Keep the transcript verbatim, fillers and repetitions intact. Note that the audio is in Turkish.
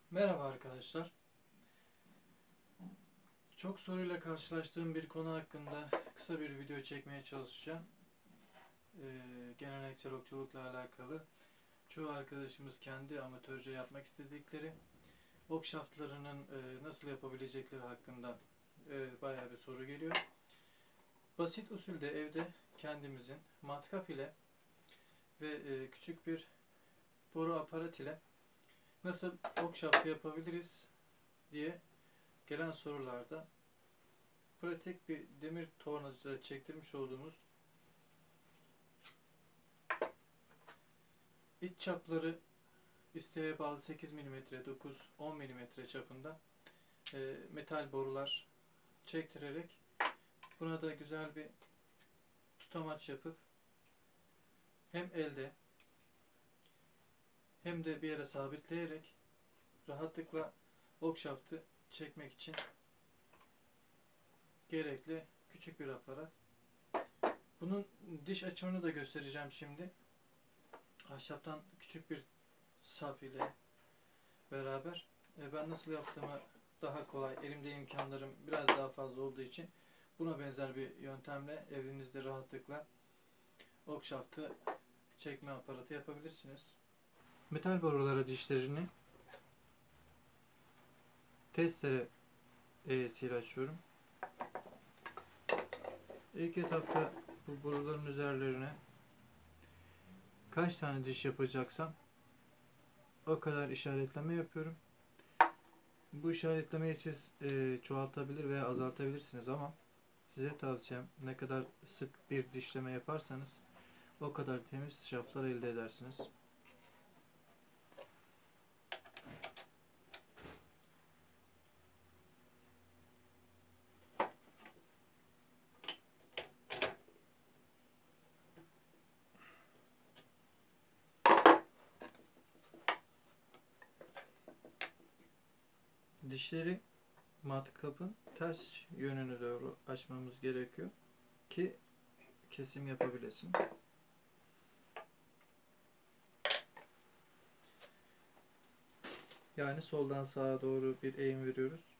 Merhaba arkadaşlar. Çok soruyla karşılaştığım bir konu hakkında kısa bir video çekmeye çalışacağım. Ee, geleneksel okçulukla alakalı. Çoğu arkadaşımız kendi amatörce yapmak istedikleri ok şaftlarının e, nasıl yapabilecekleri hakkında e, bayağı bir soru geliyor. Basit usulde evde kendimizin matkap ile ve e, küçük bir boru aparat ile nasıl ok şaftı yapabiliriz diye gelen sorularda pratik bir demir tornacıda çektirmiş olduğumuz iç çapları isteğe bağlı sekiz milimetre, dokuz on milimetre çapında e, metal borular çektirerek buna da güzel bir tutamaç yapıp hem elde hem de bir yere sabitleyerek rahatlıkla ok şaftı çekmek için gerekli küçük bir aparat. Bunun diş açımını da göstereceğim şimdi. Ahşaptan küçük bir sap ile beraber e, ben nasıl yaptığımı daha kolay, elimde imkanlarım biraz daha fazla olduğu için buna benzer bir yöntemle evinizde rahatlıkla ok şaftı çekme aparatı yapabilirsiniz. Metal borulara dişlerini testere eğrisiyle açıyorum. İlk etapta bu boruların üzerlerine kaç tane diş yapacaksam o kadar işaretleme yapıyorum. Bu işaretlemeyi siz e, çoğaltabilir veya azaltabilirsiniz ama size tavsiyem ne kadar sık bir dişleme yaparsanız o kadar temiz şaftlar elde edersiniz. Dişleri matkapın ters yönüne doğru açmamız gerekiyor ki kesim yapabilesin. Yani soldan sağa doğru bir eğim veriyoruz.